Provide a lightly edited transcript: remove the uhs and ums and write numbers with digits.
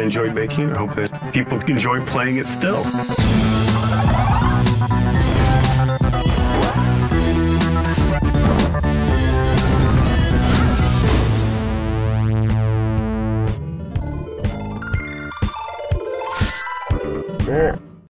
enjoyed making it. I hope that people enjoy playing it still.